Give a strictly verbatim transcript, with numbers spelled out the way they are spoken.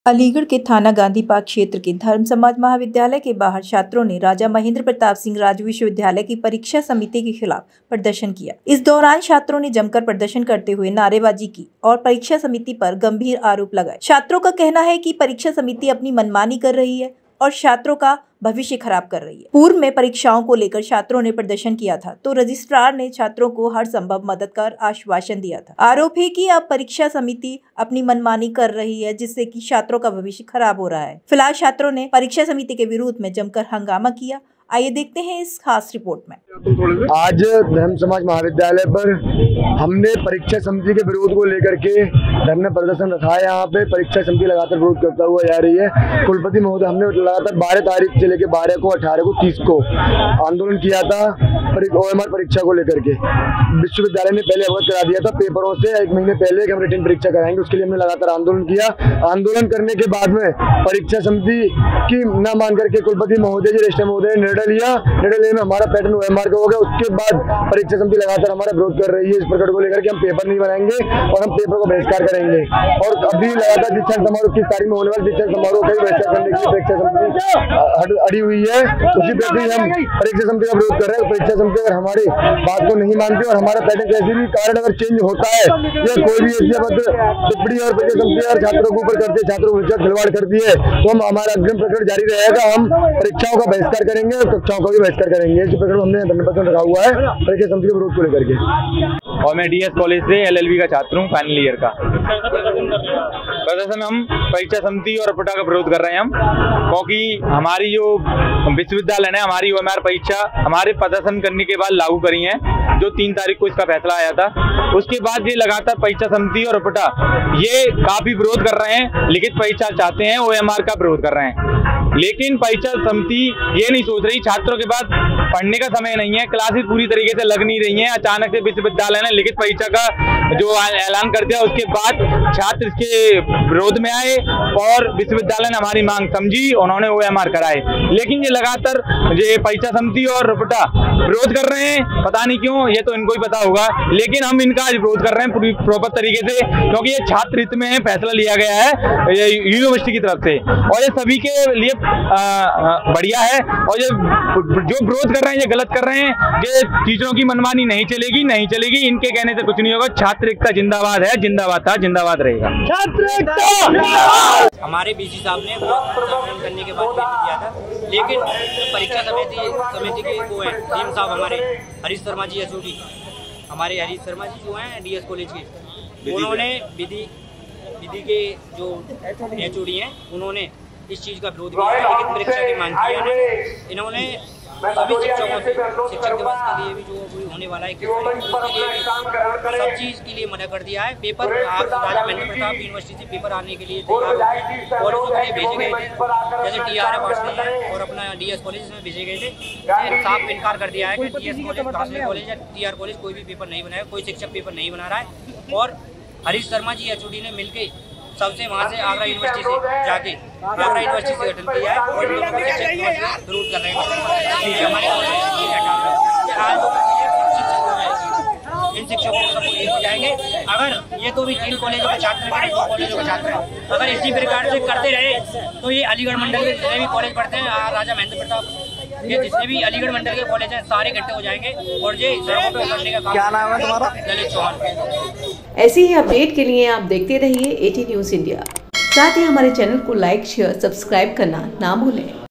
अलीगढ़ के थाना गांधी पार्क क्षेत्र के धर्म समाज महाविद्यालय के बाहर छात्रों ने राजा महेंद्र प्रताप सिंह राजू विश्वविद्यालय की परीक्षा समिति के खिलाफ प्रदर्शन किया। इस दौरान छात्रों ने जमकर प्रदर्शन करते हुए नारेबाजी की और परीक्षा समिति पर गंभीर आरोप लगाए। छात्रों का कहना है कि परीक्षा समिति अपनी मनमानी कर रही है और छात्रों का भविष्य खराब कर रही है। पूर्व में परीक्षाओं को लेकर छात्रों ने प्रदर्शन किया था तो रजिस्ट्रार ने छात्रों को हर संभव मदद का आश्वासन दिया था। आरोप है कि अब परीक्षा समिति अपनी मनमानी कर रही है जिससे कि छात्रों का भविष्य खराब हो रहा है। फिलहाल छात्रों ने परीक्षा समिति के विरोध में जमकर हंगामा किया। आइए देखते हैं इस खास रिपोर्ट में। आज धर्म समाज महाविद्यालय पर हमने परीक्षा समिति के विरोध को लेकर के धरना प्रदर्शन रखा है। यहाँ पे परीक्षा समिति लगातार विरोध करता हुआ जा रही है। कुलपति महोदय हमने लगातार बारह तारीख से लेकर बारह को, अठारह को, तीस को आंदोलन किया था ओएमआर परीक्षा को लेकर के। विश्वविद्यालय ने पहले अवगत करा दिया था पेपरों से एक महीने पहले कि हम रिटन परीक्षा कराएंगे। उसके लिए हमने लगातार आंदोलन किया। आंदोलन करने के बाद में परीक्षा समिति की न मान करके कुलपति महोदय जी रजिस्ट्रार महोदय ने निर्णय लिया। निर्णय लेने में हमारा पैटर्न ओएमआर का हो गया। उसके बाद परीक्षा समिति लगातार हमारा विरोध कर रही है इस प्रकरण को लेकर के हम पेपर नहीं बनाएंगे और हम पेपर को बहिष्कार करेंगे। और अभी लगातार दीक्षांत समारोह किस तारीख में होने वाले दीक्षांत समारोह का बहिष्कार करने के लिए परीक्षा समिति अड़ी हुई है। उसी प्रति हम परीक्षा समिति का विरोध कर रहे हैं। परीक्षा समिति अगर हमारी बात को नहीं मानती और हमारा पैटर्न कैसे भी कारण अगर चेंज होता है या कोई भी ऐसी टिप्पणी और परीक्षा समिति और छात्रों के ऊपर करती है, छात्रों को खिलवाड़ करती है तो हम हमारा अग्रिम प्रकरण जारी रहेगा। हम परीक्षाओं का बहिष्कार करेंगे और कक्षाओं का भी बहिष्कार करेंगे। इस प्रकरण हमने धन्यवाद रखा हुआ है परीक्षा समिति के विरोध को लेकर के। और मैं डीएस कॉलेज से एलएलबी का छात्र हूँ, फाइनल ईयर का। प्रदर्शन हम परीक्षा समिति और अपटा का विरोध कर रहे हैं हम, क्योंकि हमारी जो विश्वविद्यालय ने हमारी ओएमआर परीक्षा हमारे प्रदर्शन करने के बाद लागू करी है, जो तीन तारीख को इसका फैसला आया था। उसके बाद ये लगातार परीक्षा समिति और अपटा ये काफी विरोध कर रहे हैं, लिखित परीक्षा चाहते हैं, ओएमआर का विरोध कर रहे हैं। लेकिन परीक्षा समिति ये नहीं सोच रही, छात्रों के पास पढ़ने का समय नहीं है, क्लासेस पूरी तरीके से लग नहीं रही हैं। अचानक से विश्वविद्यालय ने लिखित परीक्षा का जो ऐलान कर दिया उसके बाद छात्र इसके विरोध में आए और विश्वविद्यालय ने हमारी मांग समझी, उन्होंने ओएमआर कराए। लेकिन ये लगातार ये परीक्षा समिति और रपटा विरोध कर रहे हैं, पता नहीं क्यों, ये तो इनको ही पता होगा। लेकिन हम इनका विरोध कर रहे हैं पूरी प्रॉपर तरीके से, क्योंकि ये छात्र हित में फैसला लिया गया है यूनिवर्सिटी की तरफ से और ये सभी के लिए बढ़िया है। और ये जो विरोध कर रहे हैं ये गलत कर रहे हैं। ये टीचरों की मनमानी नहीं चलेगी, नहीं चलेगी, इनके कहने से कुछ नहीं होगा। छात्र एकता जिंदाबाद है, जिंदाबाद था, जिंदाबाद रहेगा। हमारे बीसी साहब ने प्रदर्शन करने के बाद पेश किया था, लेकिन परीक्षा समिति समिति के वो है टीम साहब हमारे हरीश शर्मा जी एचओडी, हमारे हरीश शर्मा जी जो हैं डीएस कॉलेज के, उन्होंने विधि विधि के जो एचओडी हैं उन्होंने इस चीज का विरोध किया है। लेकिन परीक्षा की मांग की है इन्होंने सभी शिक्षकों से शिक्षक दिवस के लिए भी जो होने वाला है उसके लिए भी सब चीज़ के लिए मना कर दिया है। पेपर आप राजा महेंद्र प्रताप यूनिवर्सिटी से पेपर आने के लिए कॉलेजों के लिए भेजे गए थे, जैसे टी आर एफ है और अपना डी एस कॉलेज में भेजे गए थे। साफ इनकार कर दिया है कि डी एस कॉलेज खासले कॉलेज या टी आर कॉलेज कोई भी पेपर नहीं बनाया, कोई शिक्षक पेपर नहीं बना रहा है। और Harish Sharma ji H O D ने मिलकर सबसे वहाँ से आगरा यूनिवर्सिटी से जाके आगरा यूनिवर्सिटी से गठन किया है और इन दोनों को शिक्षक दिवस विरोध कर रहे हैं। हमारे इन शिक्षकों को सब एक हो जाएंगे। अगर ये तो भी तीन कॉलेजों के छात्र हैं, दो कॉलेजों के छात्र हैं, अगर इसी प्रकार से करते रहे तो ये अलीगढ़ मंडल के जितने भी कॉलेज पढ़ते हैं राजा महेंद्र प्रताप ये जितने भी अलीगढ़ मंडल के कॉलेज हैं सारे इकट्ठे हो जाएंगे और ये सड़कों पर करने का काम। क्या नाम है तुम्हारा? ललित चौहान। ऐसे ही अपडेट के लिए आप देखते रहिए एटी न्यूज इंडिया। साथ ही हमारे चैनल को लाइक, शेयर, सब्सक्राइब करना ना भूलें।